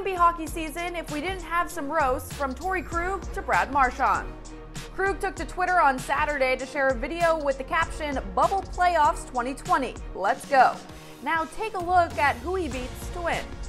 wouldn't be hockey season if we didn't have some roasts from Torey Krug to Brad Marchand. Krug took to Twitter on Saturday to share a video with the caption, "Bubble Playoffs 2020, let's go." Now take a look at who he beats to win.